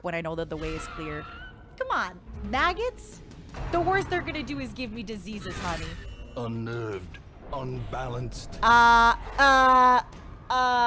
when I know that the way is clear. Come on, maggots? The worst they're gonna do is give me diseases, honey. Unnerved, unbalanced.